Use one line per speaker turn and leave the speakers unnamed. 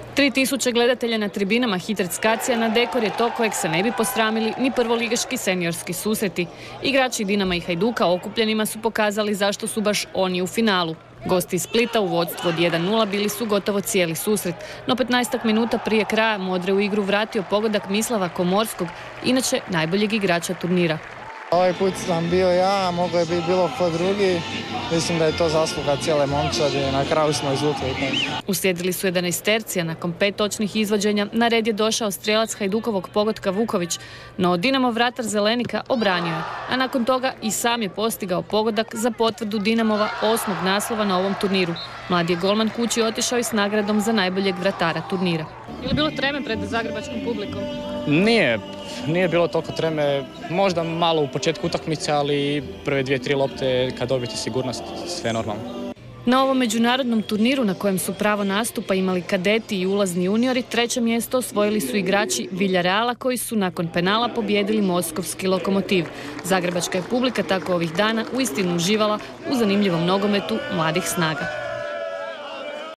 3000 gledatelja na tribinama Hitrec Kacija dekor je to kojeg se ne bi posramili ni prvoligaški seniorski susreti. Igrači Dinama i Hajduka okupljenima su pokazali zašto su baš oni u finalu. Gosti iz Splita u vodstvu od 1:0 bili su gotovo cijeli susret, no 15 minuta prije kraja Modre u igru vratio pogodak Mislava Komorskog, inače najboljeg igrača turnira.
Ovaj put sam bio ja, a moglo je biti bilo ko drugi. Mislim da je to zasluga cijele momčadi i na kraju smo izvukli.
Uslijedili su 11-terci, a nakon 5 točnih izvođenja na red je došao strijelac Hajdukovog pogotka Vuković, no Dinamo vratar Zelenika obranio je, a nakon toga i sam je postigao pogodak za potvrdu Dinamova 8. naslova na ovom turniru. Mladi je golman kući otišao i s nagradom za najboljeg vratara turnira. Je li bilo treme pred zagrebačkom publikom?
Nije bilo toliko treme, možda malo u početku utakmice, ali prve 2-3 lopte kad dobijete sigurnost, sve normalno.
Na ovom međunarodnom turniru na kojem su pravo nastupa imali kadeti i ulazni juniori, 3. mjesto osvojili su igrači Villarreala koji su nakon penala pobijedili moskovski Lokomotiv. Zagrebačka je publika tako ovih dana uistinu uživala u zanimljivom nogometu mladih snaga.